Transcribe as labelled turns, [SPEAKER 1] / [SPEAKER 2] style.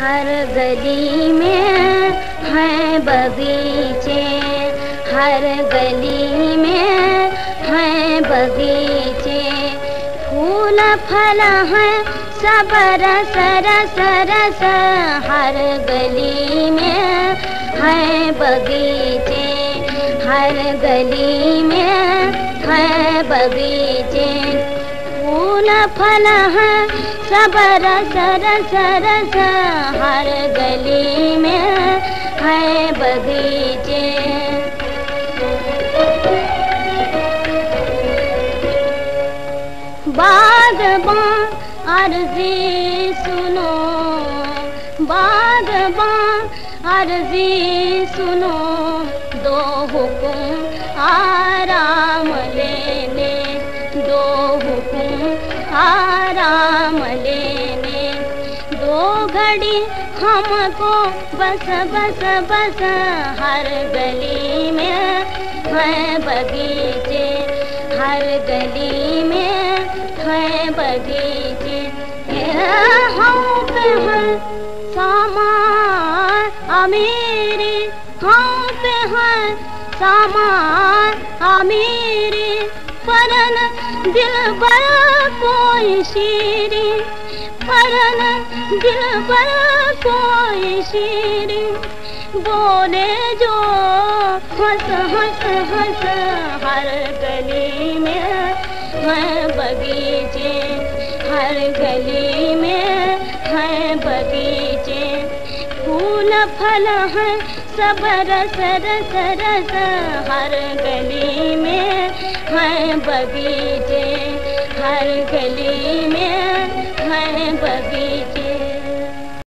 [SPEAKER 1] हर गली में है बगीचे, हर गली में है बगीचे। फूल फल है सब रस रस रस, हर गली में है बगीचे, हर गली में है बगीचे। फूल फल है सब रस रस रस, हर गली में है बगीचे। बाग़बान अर्ज़ी सुनो, बाग़बान अर्ज़ी सुनो, दो हुक्म आराम लेने, दो हुक्म आराम लेने। दो घड़ी हमको बस बस बस, हर गली में है बगीचे, हर गली में है बगीचे। हम पे है सामान अमीरी, हम पे है सामान अमीरी, परन दिल बड़ा कोई शीरी, परन दिल बड़ा कोई शीरी। बोले जो हंस हंस हंस, हर गली में है बगीचे, हर गली में है बगीचे। फूल फल है सब रस रस रस, हर गली में है बगीचे, हर गली में है बगीचे।